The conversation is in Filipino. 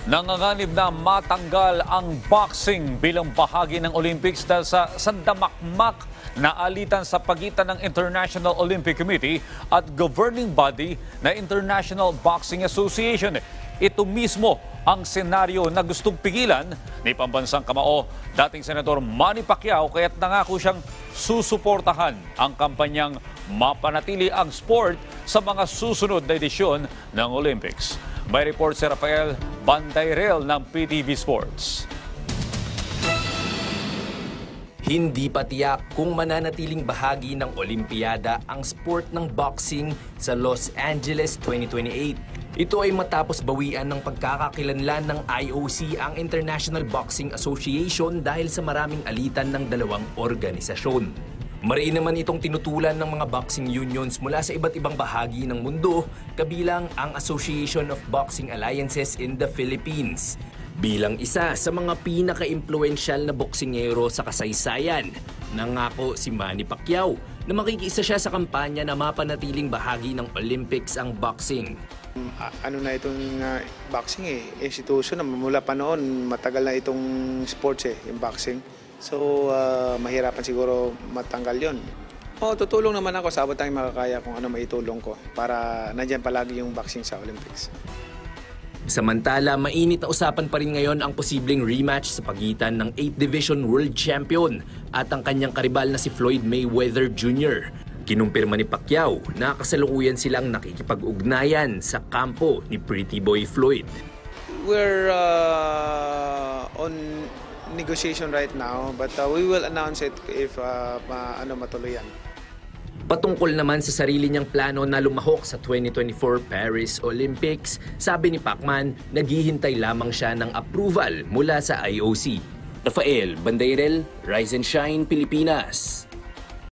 Nanganganib na matanggal ang boxing bilang bahagi ng Olympics dahil sa sandamakmak na alitan sa pagitan ng International Olympic Committee at governing body na International Boxing Association. Ito mismo ang senaryo na gustong pigilan ni pambansang kamao dating Senador Manny Pacquiao, kaya't nangako siyang susuportahan ang kampanyang mapanatili ang sport sa mga susunod na edisyon ng Olympics. May report si Rafael Bandayrel ng PTV Sports. Hindi pa tiyak kung mananatiling bahagi ng Olimpiada ang sport ng boxing sa Los Angeles 2028. Ito ay matapos bawian ng pagkakakilanlan ng IOC ang International Boxing Association dahil sa maraming alitan ng dalawang organisasyon. Mariin naman itong tinutulan ng mga boxing unions mula sa iba't ibang bahagi ng mundo, kabilang ang Association of Boxing Alliances in the Philippines. Bilang isa sa mga pinaka-impluensyal na boksingero sa kasaysayan, nangako si Manny Pacquiao na makikisa siya sa kampanya na mapanatiling bahagi ng Olympics ang boxing. Ano na itong boxing institution na mula pa noon, matagal na itong sports yung boxing. So, mahirapan siguro matanggal yon. Tutulong naman ako sa abot ang makakaya kung ano maitulong ko para nandyan palagi yung boxing sa Olympics. Samantala, mainit na usapan pa rin ngayon ang posibleng rematch sa pagitan ng 8th Division World Champion at ang kanyang karibal na si Floyd Mayweather Jr. Kinumpirma ni Pacquiao na kasalukuyan silang nakikipag-ugnayan sa kampo ni Pretty Boy Floyd. We're on negotiation right now, but we will announce it if matuloy yan. Patungkol naman sa sarili niyang plano na lumahok sa 2024 Paris Olympics, sabi ni Pacman, naghihintay lamang siya ng approval mula sa IOC. Rafael Bandayrel, Rise and Shine, Pilipinas.